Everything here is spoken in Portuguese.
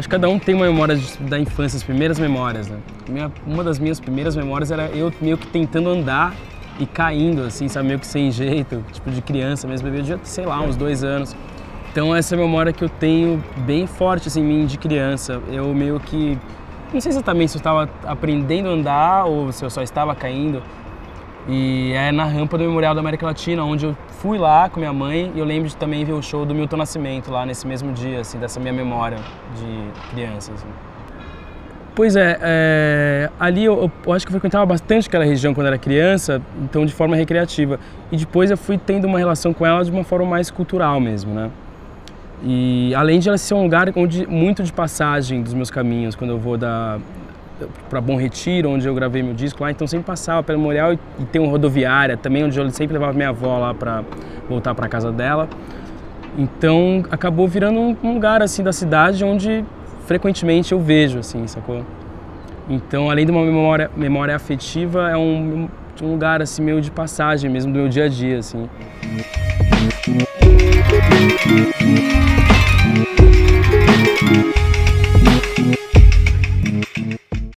que cada um tem uma memória da infância, as primeiras memórias, né? Uma das minhas primeiras memórias era eu meio que tentando andar e caindo, assim, sabe, meio que sem jeito, tipo de criança mesmo, eu devia, sei lá, uns 2 anos. Então essa é a memória que eu tenho bem forte, assim, em mim de criança. Eu meio que, não sei exatamente se eu estava aprendendo a andar ou se eu só estava caindo. E é na rampa do Memorial da América Latina, onde eu fui lá com minha mãe e eu lembro de também ver o show do Milton Nascimento lá nesse mesmo dia, assim, dessa minha memória de criança, assim. Pois é, ali eu acho que eu frequentava bastante aquela região quando era criança, então de forma recreativa. E depois eu fui tendo uma relação com ela de uma forma mais cultural mesmo, né? E além de ela ser um lugar onde muito de passagem dos meus caminhos, quando eu vou para Bom Retiro, onde eu gravei meu disco lá, então sempre passava pelo Memorial e tem uma rodoviária também, onde eu sempre levava minha avó lá para voltar para casa dela. Então acabou virando um lugar assim da cidade onde frequentemente eu vejo, assim, sacou? Então, além de uma memória afetiva, é um lugar assim meio de passagem mesmo do meu dia a dia, assim.